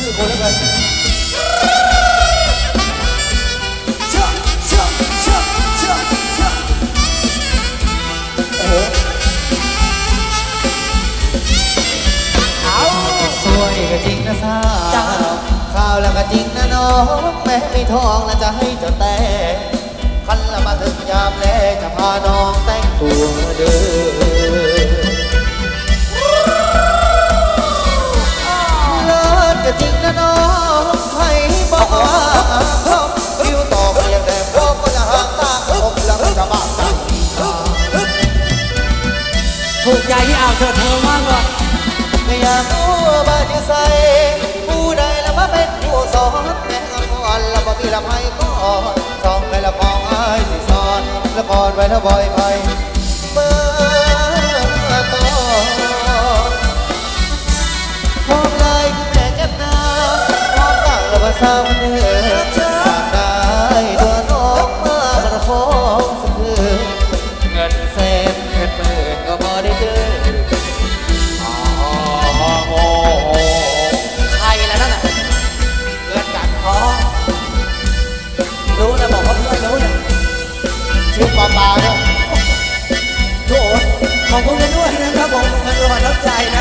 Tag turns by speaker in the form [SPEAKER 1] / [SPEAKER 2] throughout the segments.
[SPEAKER 1] อคนแล้วกันสวยก็จริงนะสาวข้าวแล้วก็จริงนะน้องแม้ไม่ทองแล้วจะให้เจ้าแต่คันละมาถึงยามแลจะพาน้องแต่งตัวเด้อเลิศก็จริงนะน้องให้บอกว่าคิวต่อก็ยังแต่พวกก็จะห่างตาผมแล้วจะบ้าจัง
[SPEAKER 2] ถูกใจที่อ่างเธอมากกว่า
[SPEAKER 1] ไม่อยากรู้บ้านอยู่ใส่ผู้ใดแล้วมาเป็นผู้สอนแม่ก่อนแล้วบ่มีละไม้ก็สองไปละกองไอ้สิสอนแล้วก่อนไว้แล้วบ่อยไปเมื่อต่อพร้อมเลยแม่กันนาพร้อมตั้งแล้วมาสาวเนื้ออยากได้ตัวน้องมาประคองสักคืนเงินแสนเงินหมื่นก็บ่ได้เจอ
[SPEAKER 2] ใครแล้วนั่นน่ะ
[SPEAKER 1] เกิดกัน
[SPEAKER 2] อ๋อรู้นะบอกว่าเพื่อนรู้นะ
[SPEAKER 1] ชื่อปลาเนี่ย
[SPEAKER 2] โถ่ขอบคุณกันด้วยนะครับผมมันรอยน้ำใจนะ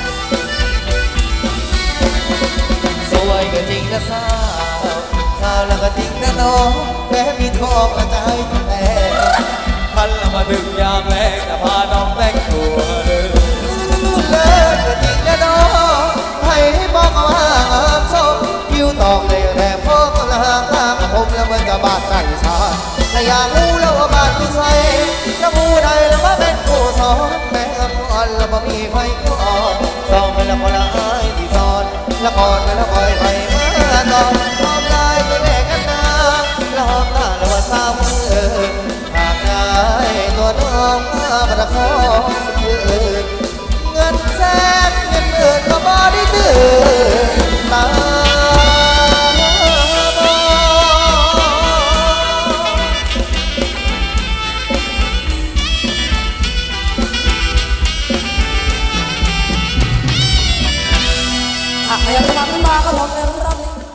[SPEAKER 1] สวยก็จริงนะสาวข้าวแล้วก็จริงนะน้องแม้มีทองก็จะให้แต่คันละมาถึงยามแรงจะพาน้องแต่งตัวเดินเลิศก็จริงนะน้องให้บอกว่าส้มคิวตองเลยแต่พ่อก็ละห่างตาผมแล้วมันจะบาดใจชาถ้าอยากรู้แล้วว่าบ้านที่ใส่แล้วผู้ใดแล้วว่าเป็นผู้สอนแม่ก่อนแล้วบ่มีไฟก่อนสองไปแล้วก็ละอายที่สอนแล้วก่อนไปแล้วคอยไปมาตอนหอมลายไปแม่กันนาแล้วหอมตาแล้วว่าสาวมือหากได้ตัวน้องมาประคองสักคืนเงินแสนเงินหมื่นก็บ่ได้ตื่นตา
[SPEAKER 2] อยากจะมาขึ้นมาก็ลองเลย